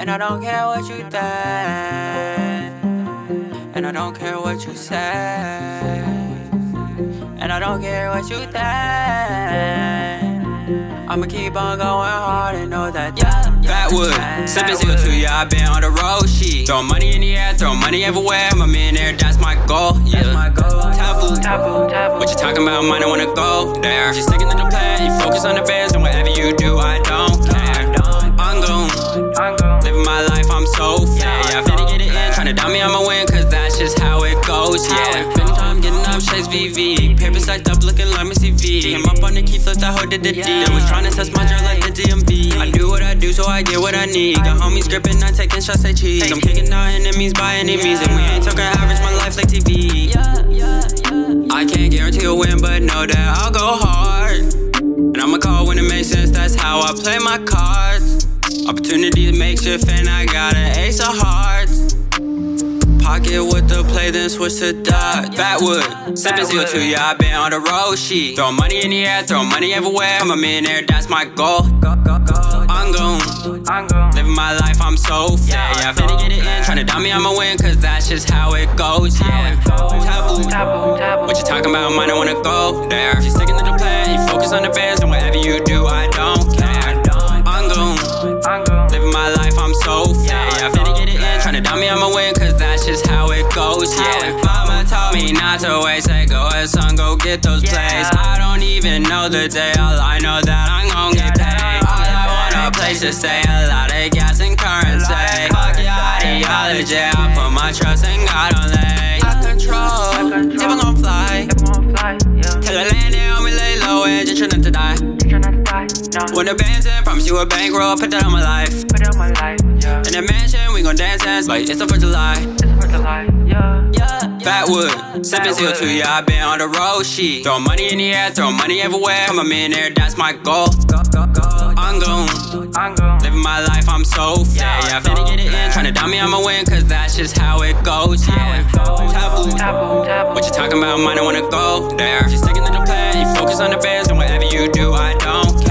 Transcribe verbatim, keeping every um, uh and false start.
And I don't care what you think, and I don't care what you say, and I don't care what you think. I'ma keep on going hard and know that. Yeah, Backwood, sipping zero two, yeah, I been on the road, shit. Throw money in the air, throw money everywhere. I'm a millionaire, that's my goal, yeah. that's my goal. Taboo, taboo, taboo. What you talking about, mine, I wanna go there. Just sticking to the plan, you focus on the bands, and whatever you do, I don't care. I'm gon' living my life, I'm so fair. Yeah, I'm finna get it in, tryna doubt me, I'ma win, cause that's just how it goes, yeah. Spending time getting up, shakes V V. Paper stacked up, looking like my C V. Came up on the key flips, I hold it the D. I was tryna test my drill like the D M V. I do what I do, so I get what I need. Got homies gripping, not taking shots, say cheese. I'm kicking out enemies by any means, and we ain't talking average, my life's like T V. I can't guarantee a win, but know that I'll go hard. And I'ma call when it makes sense, that's how I play my cards. Opportunity to make shift, and I got an ace of hearts. Pocket with the play, then switch to dot. Backwood, sipping zero two, yeah, I been on the road, shit. Throw money in the air, throw money everywhere. I'm a millionaire, that's my goal. I'm gon' living my life, I'm so fair. Yeah, I finna get it in, tryna doubt me, I'ma win, cause that's just how it goes, yeah. Taboo, what you talking about, mine, I wanna go there. If you sticking to the plan, you focus on the bands, and whatever you do, I don't care. I'm gon' living my life, I'm so fair. Yeah, I finna get it in, tryna doubt me, I'ma win, cause that's just how it goes, yeah. Mama told me not to wait, say go ahead son, go get those plays. I don't even know the day, all I know that I'm gon' get paid. All I want a place to stay, a lot of gas and currency. Fuck your ideology, I put my trust in God only. I control, if I'm gon' fly, till I land there, on me lay low and just tryna to die. When the band's in, promise you a bankroll, put that on my life. In the mansion, we gon' dance dance like it's the fourth of July. Backwood, sipping zero two, yeah, I been on the road, shit. Throw money in the air, throw money everywhere. I'm a millionaire, that's my goal. I'm gon' living my life, I'm so fair. Yeah, I finna get it in, tryna doubt me, I'ma win, cause that's just how it goes, yeah. Taboo, what you talking about, mine, I wanna go there. If you sticking to the plan, you focus on the bands, and whatever you do, I don't care.